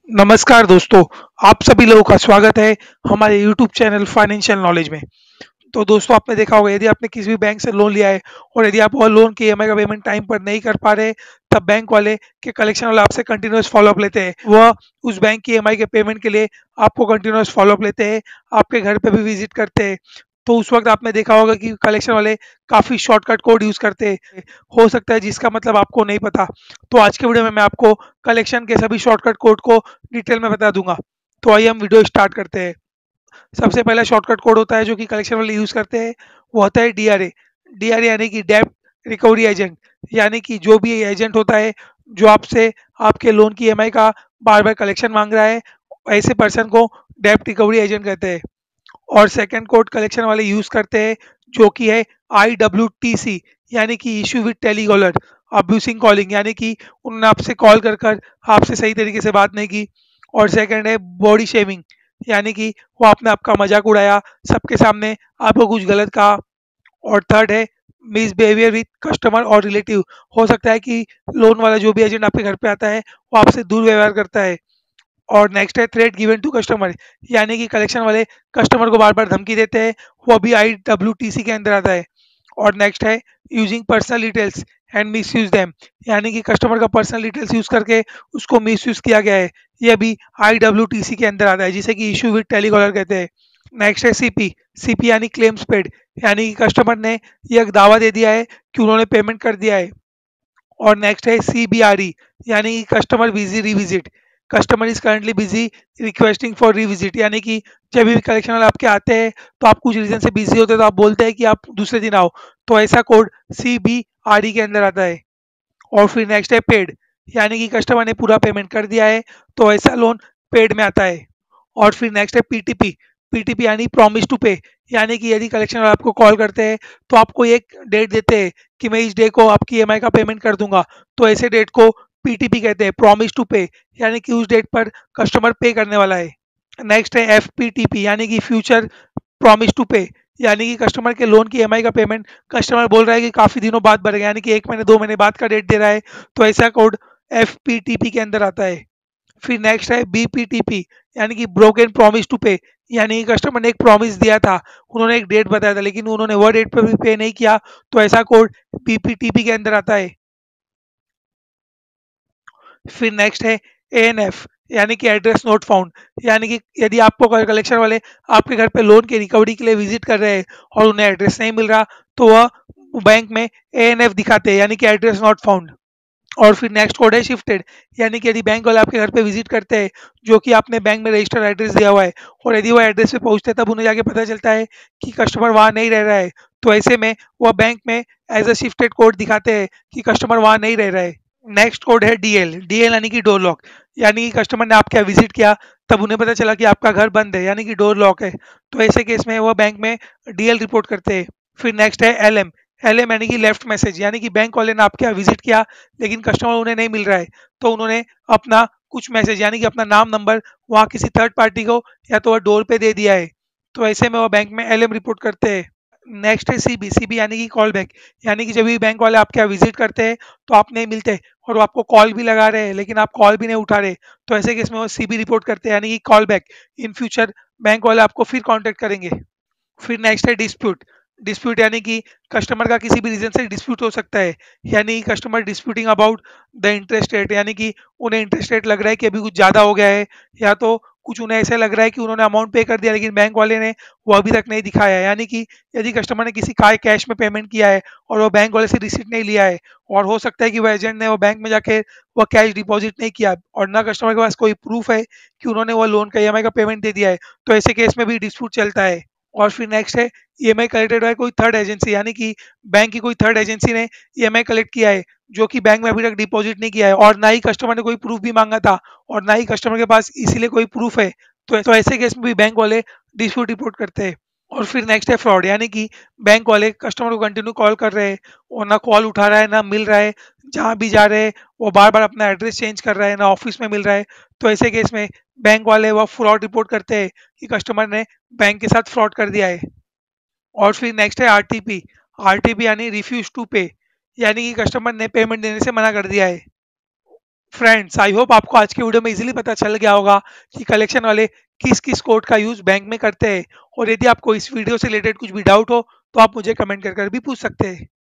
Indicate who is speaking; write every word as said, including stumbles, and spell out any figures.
Speaker 1: नमस्कार दोस्तों, आप सभी लोगों का स्वागत है हमारे यूट्यूब चैनल फाइनेंशियल नॉलेज में। तो दोस्तों, आपने देखा होगा यदि आपने किसी भी बैंक से लोन लिया है और यदि आप वो लोन की ईएमआई का पेमेंट टाइम पर नहीं कर पा रहे, तब बैंक वाले के कलेक्शन वाले आपसे कंटिन्यूअस फ़ॉलो-अप लेते हैं। वह उस बैंक की ईएमआई के पेमेंट के लिए आपको कंटिन्यूअस फ़ॉलो-अप लेते हैं, आपके घर पे भी विज़िट करते हैं। तो उस वक़्त आपने देखा होगा कि कलेक्शन वाले काफ़ी शॉर्टकट कोड यूज़ करते हैं। हो सकता है जिसका मतलब आपको नहीं पता। तो आज के वीडियो में मैं आपको कलेक्शन के सभी शॉर्टकट कोड को डिटेल में बता दूँगा। तो आइए हम वीडियो स्टार्ट करते हैं। सबसे पहला शॉर्टकट कोड होता है जो कि कलेक्शन वाले यूज़ करते हैं, वो होता है डीआरए। डीआरए यानी कि डेब्ट रिकवरी एजेंट, यानी कि जो भी एजेंट होता है जो आपसे आपके लोन की ईएमआई का बार-बार कलेक्शन माँग रहा है, ऐसे पर्सन को डेब्ट रिकवरी एजेंट कहते हैं। और सेकंड कोड कलेक्शन वाले यूज़ करते हैं जो कि है आईडब्ल्यूटीसी, यानी कि issue with telecaller abusing calling, यानी कि उन्होंने आपसे कॉल कर कर आपसे सही तरीके से बात नहीं की। और सेकंड है बॉडी शेमिंग, यानी कि वो आपने आपका मजाक उड़ाया, सबके सामने आपको कुछ गलत कहा। और थर्ड है मिसबिहेवियर विद कस्टमर और रिलेटिव। हो सकता है कि लोन वाला जो भी एजेंट आपके घर पे आता है वो आपसे दुर्व्यवहार करता है। और नेक्स्ट है थ्रेट गिवन टू कस्टमर, यानी कि कलेक्शन वाले कस्टमर को बार-बार धमकी देते हैं, वो भी आईडब्ल्यूटीसी के अंदर आता है। और नेक्स्ट है using personal details and misuse them, यानी कि कस्टमर का पर्सनल डिटेल्स यूज़ करके उसको मिसयूज़ किया गया है, ये भी आईडब्ल्यूटीसी के अंदर आता है, जिसे कि इश्यू विद टेलीकॉलर कहते हैं। नेक्स्ट है सीपी, सीपी यानी क्लेम्स पेड, यानी कि कस्टमर ने ये एक दावा दे दिया है कि उन्होंने पेमेंट कर दिया है। और नेक्स्ट है सीबीआरई, यानी कि customer busy revisit, customer is currently busy requesting for revisit, यानी कि जब भी कलेक्शन वाले आपके आते हैं तो आप कुछ रीजन से बिजी होते हैं तो आप बोलते हैं कि आप दूसरे दिन आओ, तो ऐसा कोड सीबीआरई के अंदर आता है। और फिर नेक्स्ट है पेड, यानी कि कस्टमर ने पूरा पेमेंट कर दिया है तो ऐसा लोन पेड में आता है। और फिर नेक्स्ट है पीटीपी, पीटीपी यानी प्रॉमिस टू पे, यानी कि यदि कलेक्शन वाले आपको कॉल करते हैं तो आपको एक डेट देते हैं कि मैं इस डे को आपकी ईएमआई का पेमेंट कर दूंगा, तो ऐसे डेट को पीटीपी कहते हैं, प्रॉमिस टू पे, यानी कि उस डेट पर कस्टमर पे करने वाला है। नेक्स्ट है एफपीटीपी, यानी कि फ्यूचर प्रॉमिस टू पे, यानी कि कस्टमर के लोन की ईएमआई का पेमेंट कस्टमर बोल रहा है कि काफ़ी दिनों बाद भरेगा, यानी कि एक महीने दो महीने बाद का डेट दे रहा है, तो ऐसा कोड एफपीटीपी के अंदर आता है। फिर नेक्स्ट है बीपीटीपी, यानी कि ब्रोकन प्रॉमिस टू पे, यानी कि कस्टमर ने एक प्रॉमिस दिया था, उन्होंने एक डेट बताया था लेकिन उन्होंने वो डेट पर भी पे नहीं किया, तो ऐसा कोड बीपीटीपी के अंदर आता है। फिर नेक्स्ट है एएनएफ, यानी कि एड्रेस नोट फाउंड, यानी कि यदि आपको कलेक्शन वाले आपके घर पे लोन की रिकवरी के लिए विजिट कर रहे हैं और उन्हें एड्रेस नहीं मिल रहा, तो वह बैंक में एएनएफ दिखाते हैं, यानी कि एड्रेस नॉट फाउंड। और फिर नेक्स्ट कोड है शिफ्टेड, यानी कि यदि बैंक वाले आपके घर पे विजिट करते हैं जो कि आपने बैंक में रजिस्टर्ड एड्रेस दिया हुआ है, और यदि वो एड्रेस पे पहुंचते हैं तब उन्हें जाके पता चलता है कि कस्टमर वहाँ नहीं रह रहा है, तो ऐसे में वह बैंक में एज अ शिफ्टेड कोड दिखाते हैं कि कस्टमर वहाँ नहीं रह रहा है। नेक्स्ट कोड है डीएल, डीएल यानी कि डोर लॉक, यानी कि कस्टमर ने आपके यहाँ विजिट किया, तब उन्हें पता चला कि आपका घर बंद है, यानी कि डोर लॉक है, तो ऐसे केस में वह बैंक में डीएल रिपोर्ट करते हैं। फिर नेक्स्ट है एलएम, एलएम यानी कि लेफ्ट मैसेज, यानी कि बैंक वाले ने आपके यहाँ विजिट किया लेकिन कस्टमर उन्हें नहीं मिल रहा है, तो उन्होंने अपना कुछ मैसेज, यानी कि अपना नाम नंबर वहाँ किसी थर्ड पार्टी को या तो वह डोर पे दे दिया है, तो ऐसे में वह बैंक में एलएम रिपोर्ट करते हैं। नेक्स्ट है सीबी, सीबी यानी कि कॉल बैक, यानी कि जब भी बैंक वाले आपके यहाँ विजिट करते हैं तो आप नहीं मिलते और वो आपको कॉल भी लगा रहे हैं लेकिन आप कॉल भी नहीं उठा रहे, तो ऐसे केस में वो सीबी रिपोर्ट करते हैं, यानी कि call back. In future bank वाले आपको फिर कांटेक्ट करेंगे। फिर नेक्स्ट है डिस्प्यूट, डिस्प्यूट यानी कि कस्टमर का किसी भी रीजन से डिस्प्यूट हो सकता है, यानी customer disputing about the interest rate, यानी कि उन्हें इंटरेस्ट रेट लग रहा है कि अभी कुछ ज़्यादा हो गया है, या तो कुछ उन्हें ऐसा लग रहा है कि उन्होंने अमाउंट पे कर दिया लेकिन बैंक वाले ने वो अभी तक नहीं दिखाया है, यानी कि यदि कस्टमर ने किसी का कैश में पेमेंट किया है और वो बैंक वाले से रिसीट नहीं लिया है, और हो सकता है कि वो एजेंट ने वो बैंक में जाके वो कैश डिपॉजिट नहीं किया और ना कस्टमर के पास कोई प्रूफ है कि उन्होंने वो लोन का ईएमआई का पेमेंट दे दिया है, तो ऐसे केस में भी डिस्प्यूट चलता है। और फिर नेक्स्ट है ईएमआई कलेक्टेड बाय कोई थर्ड एजेंसी, यानी कि बैंक की कोई थर्ड एजेंसी ने ईएमआई कलेक्ट किया है जो कि बैंक में अभी तक डिपॉजिट नहीं किया है और ना ही कस्टमर ने कोई प्रूफ भी मांगा था और ना ही कस्टमर के पास इसीलिए कोई प्रूफ है, तो तो ऐसे केस में भी बैंक वाले डिस्प्यूट रिपोर्ट करते हैं। और फिर नेक्स्ट है फ्रॉड, यानी कि बैंक वाले कस्टमर को कंटिन्यू कॉल कर रहे हैं और ना कॉल उठा रहा है ना मिल रहा है, जहाँ भी जा रहे हैं वो बार बार अपना एड्रेस चेंज कर रहा है, ना ऑफिस में मिल रहा है, तो ऐसे केस में बैंक वाले वह फ्रॉड रिपोर्ट करते हैं कि कस्टमर ने बैंक के साथ फ्रॉड कर दिया है। और फिर नेक्स्ट है आरटीपी, आरटीपी यानी रिफ्यूज टू पे, यानी कि कस्टमर ने पेमेंट देने से मना कर दिया है। फ्रेंड्स, आई होप आपको आज के वीडियो में इजीली पता चल गया होगा कि कलेक्शन वाले किस किस कोड का यूज बैंक में करते हैं। और यदि आपको इस वीडियो से रिलेटेड कुछ भी डाउट हो तो आप मुझे कमेंट कर कर भी पूछ सकते हैं।